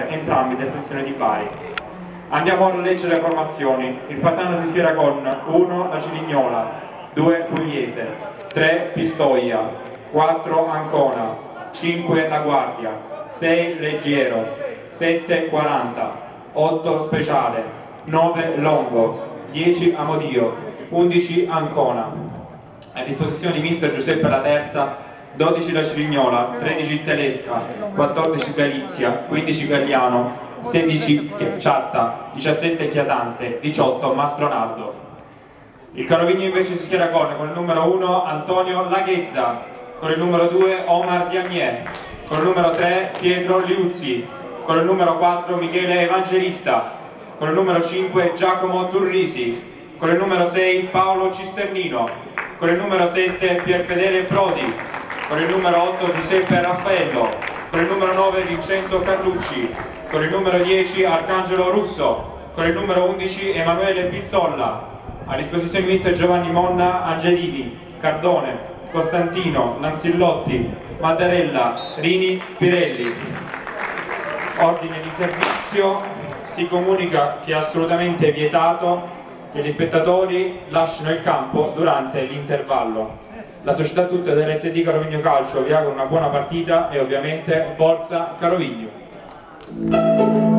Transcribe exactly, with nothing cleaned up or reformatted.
entrambi della sezione di Bari. Andiamo a leggere le formazioni. Il Fasano si schiera con uno la Cerignola, due Pugliese, tre Pistoia, quattro Ancona, cinque La Guardia, sei Leggiero, sette quaranta, otto Speciale, nove Longo, dieci Amodio, undici Ancona. A disposizione di mister Giuseppe La Terza, dodici La Cerignola, tredici Telesca, quattordici Galizia, quindici Gagliano, sedici Ciatta, diciassette Chiatante, diciotto Mastronardo. Il Carovigno invece si schiera con, con il numero uno Antonio Laghezza, con il numero due Omar Diamier, con il numero tre Pietro Liuzzi, con il numero quattro Michele Evangelista, con il numero cinque Giacomo Turrisi, con il numero sei Paolo Cisternino, con il numero sette Pierfedele Prodi, con il numero otto Giuseppe Raffaello, con il numero nove Vincenzo Carlucci, con il numero dieci Arcangelo Russo, con il numero undici Emanuele Pizzolla. A disposizione di mister Giovanni Monna Angelini, Cardone, Costantino, Lanzillotti, Mattarella, Rini, Pirelli. Ordine di servizio: si comunica che è assolutamente vietato che gli spettatori lasciano il campo durante l'intervallo. La società tutta dell'S D Carovigno Calcio vi augura una buona partita e ovviamente forza Carovigno!